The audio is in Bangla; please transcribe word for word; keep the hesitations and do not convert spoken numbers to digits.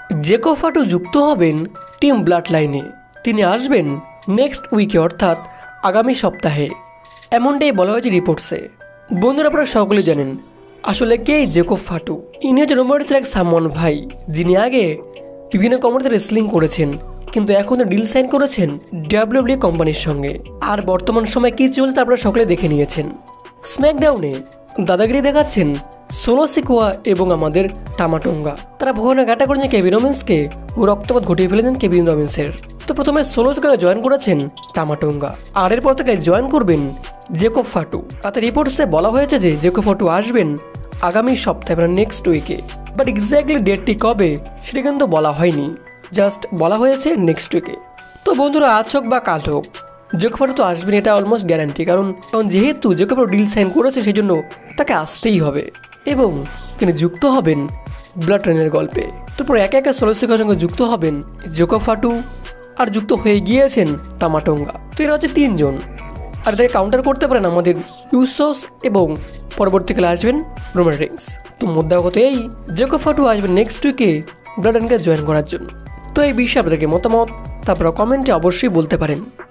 জেকো ফাটু যুক্ত হবেন টিম ব্লাড লাইনে। তিনি আসবেন নেক্সট উইকে অর্থাৎ আগামী সপ্তাহে, এমনটাই বলা হয়েছে রিপোর্টসে। বন্ধুরা, আপনারা সকলে জানেন আসলে কে জেকো ফাটু। ইনি হচ্ছে রোমান্সের এক সামন ভাই, যিনি আগে বিভিন্ন কোম্পানিতে রেসলিং করেছেন, কিন্তু এখন ডিল সাইন করেছেন ডাব্লিউডাব্লিউ কোম্পানির সঙ্গে। আর বর্তমান সময় কি চলছে আপনারা সকলে দেখে নিয়েছেন। স্ম্যাকডাউনে দাদাগিরি দেখাচ্ছেন সোলো সিকোয়া এবং আমাদের টামাটোঙ্গা। তারা ভগবানের ঘাটা করেছেন কেভিন ওমেন্সকে ও রক্তপাত ঘটিয়ে ফেলেছেন কেভিন ওমেন্সের। তো প্রথমে সোলো সিকোয়া জয়েন করেছেন টামাটোঙ্গা, আর এরপর থেকে জয়েন করবেন জেকো ফাটু। তাতে রিপোর্টসে বলা হয়েছে যে জেকো ফাটু আসবেন আগামী সপ্তাহে মানে নেক্সট উইকে, বাট এক্স্যাক্টলি ডেটটি কবে সেটা কিন্তু বলা হয়নি, জাস্ট বলা হয়েছে নেক্সট উইকে। তো বন্ধুরা, আজ হোক বা কাল হোক জেকো ফাটু তো আসবেন, এটা অলমোস্ট গ্যারান্টি। কারণ যেহেতু জেকো ফাটু ডিল সাইন করেছে সেই জন্য তাকে আসতেই হবে এবং তিনি যুক্ত হবেন ব্লাড লাইনের গল্পে। তারপর একে একে সোলো সিকোয়ার সঙ্গে যুক্ত হবেন জেকো ফাটু, আর যুক্ত হয়ে গিয়েছেন টামাটোঙ্গা। তো এরা হচ্ছে তিনজন, আর এটাকে কাউন্টার করতে পারেন আমাদের ইউসোস এবং পরবর্তীকালে আসবেন রোমান রিংস। তো মুদ্রা কথা এই, জেকো ফাটু আসবেন নেক্সট উইকে ব্লাড লাইনকে জয়েন করার জন্য। তো এই বিষয়ে আপনাদেরকে মতামত তারপর কমেন্টে অবশ্যই বলতে পারেন।